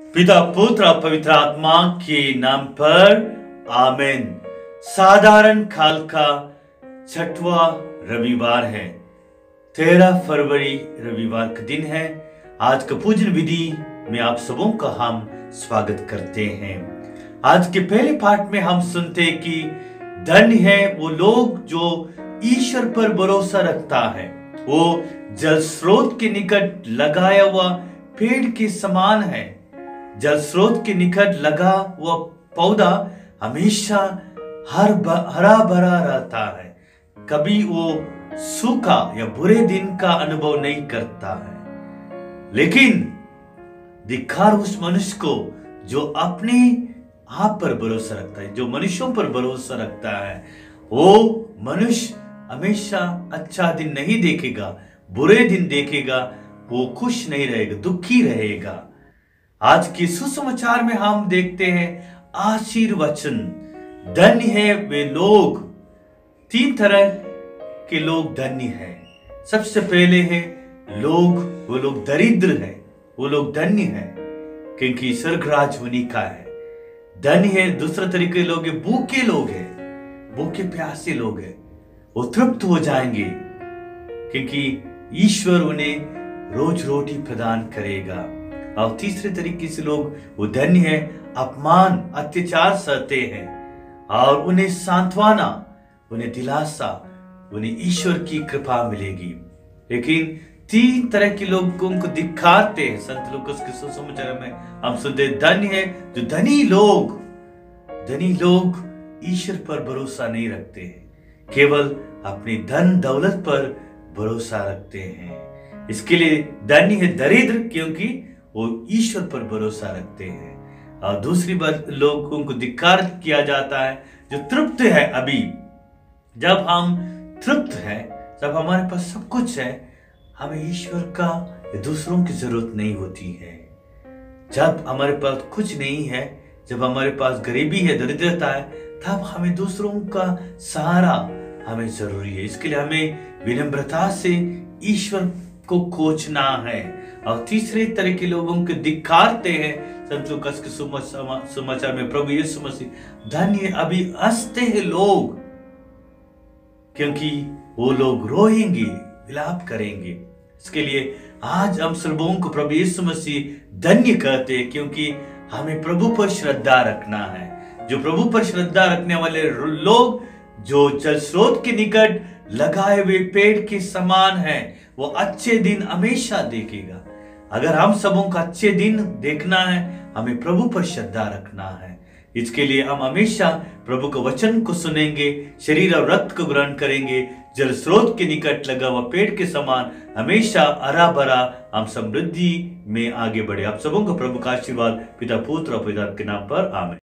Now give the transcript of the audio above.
पिता पुत्र और पवित्र आत्मा के नाम पर आमीन। साधारण काल का 6वां रविवार है। 13 फरवरी रविवार का दिन है। आज का पूजन विधि में आप सबों का हम स्वागत करते हैं। आज के पहले पाठ में हम सुनते हैं कि धन्य है वो लोग जो ईश्वर पर भरोसा रखता है। वो जल स्रोत के निकट लगाया हुआ पेड़ के समान है। जल स्रोत के निकट लगा हुआ पौधा हमेशा हरा भरा रहता है। कभी वो सूखा या बुरे दिन का अनुभव नहीं करता है। लेकिन धिक्कार उस मनुष्य को जो अपने आप पर भरोसा रखता है, जो मनुष्यों पर भरोसा रखता है। वो मनुष्य हमेशा अच्छा दिन नहीं देखेगा, बुरे दिन देखेगा। वो खुश नहीं रहेगा, दुखी रहेगा। आज के सुसमाचार में हम देखते हैं आशीर्वचन। धन्य है वे लोग। 3 तरह के लोग धन्य हैं। सबसे पहले है वो लोग दरिद्र है, वो लोग धन्य है क्योंकि स्वर्गराज उन्हीं का है। धन्य है दूसरा तरीके लोग है भूखे लोग हैं, भूखे प्यासे लोग हैं। वो तृप्त हो जाएंगे क्योंकि ईश्वर उन्हें रोज रोटी प्रदान करेगा। और तीसरे तरीके से लोग वो धन्य है अपमान अत्याचार सहते हैं और उन्हें सांत्वना, उन्हें दिलासा, उन्हें ईश्वर की कृपा मिलेगी। लेकिन 3 तरह के लोगों को दिखाते हैं। संत लूकास के सुसमाचार में हम सुनते धन्य है जो धनी लोग ईश्वर पर भरोसा नहीं रखते हैं, केवल अपनी धन दौलत पर भरोसा रखते हैं। इसके लिए धन्य है दरिद्र क्योंकि वो ईश्वर पर भरोसा रखते हैं। और दूसरी बात लोगों को धिक्कार किया जाता है जो तृप्त है। अभी जब हम तृप्त है, जब हमारे पास सब कुछ है, हमें ईश्वर का या दूसरों की जरूरत नहीं होती है। जब हमारे पास कुछ नहीं है, जब हमारे पास गरीबी है, दरिद्रता है, तब हमें दूसरों का सहारा हमें जरूरी है। इसके लिए हमें विनम्रता से ईश्वर को खोजना है। और तीसरे तरह के लोगों को धिक्कारते हैं। संत लूकास के सुसमाचार में प्रभु यीशु मसीह धन्य अभी हंसते हैं लोग क्योंकि वो लोग रोएंगे, विलाप करेंगे। इसके लिए आज हम सबों को प्रभु यीशु मसीह धन्य कहते हैं क्योंकि हमें प्रभु पर श्रद्धा रखना है। जो प्रभु पर श्रद्धा रखने वाले लोग जो जल स्रोत के निकट लगाए हुए पेड़ के समान है, वो अच्छे दिन हमेशा देखेगा। अगर हम सबों का अच्छे दिन देखना है, हमें प्रभु पर श्रद्धा रखना है। इसके लिए हम हमेशा प्रभु के वचन को सुनेंगे, शरीर और रक्त को ग्रहण करेंगे। जल स्रोत के निकट लगा हुआ पेड़ के समान हमेशा हरा भरा हम समृद्धि में आगे बढ़े। आप सबों को प्रभु का आशीर्वाद पिता पुत्र और पिता के नाम पर आमीन।